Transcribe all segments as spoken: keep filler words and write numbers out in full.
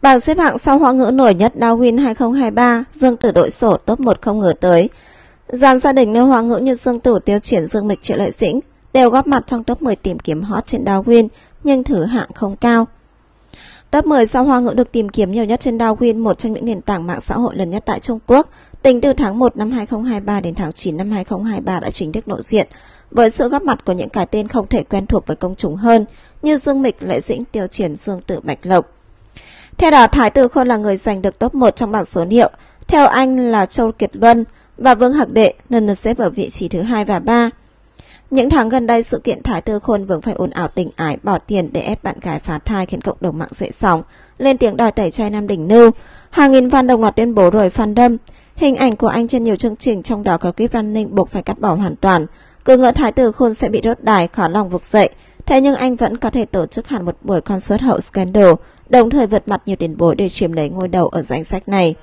Bảng xếp hạng sau Hoa ngữ nổi nhất Darwin hai không hai ba, Dương Tử đội sổ top một không ngờ tới. Dàn gia đình nêu Hoa ngữ như Dương Tử, Tiêu Triển, Dương Mịch, Triệu Lợi Dĩnh đều góp mặt trong top mười tìm kiếm hot trên Darwin, nhưng thứ hạng không cao. Top mười sao Hoa ngữ được tìm kiếm nhiều nhất trên Darwin, một trong những nền tảng mạng xã hội lớn nhất tại Trung Quốc. Tính từ tháng một năm hai không hai ba đến tháng chín năm hai không hai ba đã chính thức lộ diện, với sự góp mặt của những cái tên không thể quen thuộc với công chúng hơn như Dương Mịch, Lợi Dĩnh, Tiêu Triển, Dương Tử, Bạch Lộc. Theo đó, Thái Tử Khôn là người giành được top một trong bảng số liệu, theo anh là Châu Kiệt Luân và Vương Hạc Đệ lần lượt xếp ở vị trí thứ hai và ba. Những tháng gần đây, sự kiện Thái Tử Khôn vướng phải ồn ào tình ái bỏ tiền để ép bạn gái phá thai khiến cộng đồng mạng dậy sóng, lên tiếng đòi tẩy chay Nam Đỉnh Nưu. Hàng nghìn fan đồng loạt tuyên bố rồi fandom. Hình ảnh của anh trên nhiều chương trình, trong đó có clip running buộc phải cắt bỏ hoàn toàn. Cứ ngỡ Thái Tử Khôn sẽ bị rớt đài, khó lòng vực dậy. Thế nhưng anh vẫn có thể tổ chức hẳn một buổi concert hậu scandal, đồng thời vượt mặt nhiều tiền bối để chiếm lấy ngôi đầu ở danh sách này.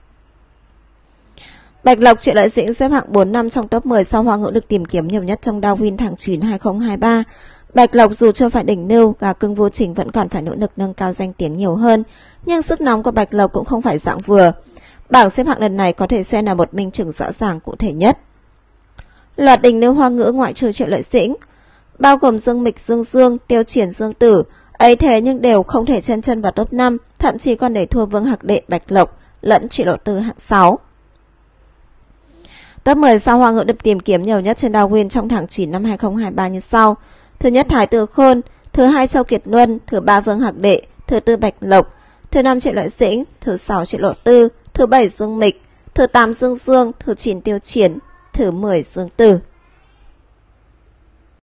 Bạch Lộc, Triệu Lợi Dĩnh xếp hạng bốn năm trong top mười sao Hoa ngữ được tìm kiếm nhiều nhất trong Darwin tháng chín hai không hai ba. Bạch Lộc dù chưa phải đỉnh nưu, gà cưng vô trình vẫn còn phải nỗ lực nâng cao danh tiếng nhiều hơn, nhưng sức nóng của Bạch Lộc cũng không phải dạng vừa. Bảng xếp hạng lần này có thể xem là một minh chứng rõ ràng cụ thể nhất. Loạt đỉnh nưu Hoa ngữ ngoại trừ Triệu Lợi Dĩnh, bao gồm Dương Mịch, Dương Dương, Tiêu Triển, Dương Tử, ấy thế nhưng đều không thể chen chân vào top năm, thậm chí còn để thua Vương Hạc Đệ, Bạch Lộc lẫn Triệu Lộ Tư hạng sáu. Top mười sao Hoa ngữ được tìm kiếm nhiều nhất trên Darwin trong tháng chín năm hai không hai ba như sau. Thứ nhất Thái Tử Khôn, thứ hai Châu Kiệt Luân, thứ ba Vương Hạc Đệ, thứ tư Bạch Lộc, thứ năm Triệu Lợi Dĩnh, thứ sáu Triệu Lộ Tư, thứ bảy Dương Mịch, thứ tám Dương Dương, thứ chín Tiêu Triển, thứ mười Dương Tử.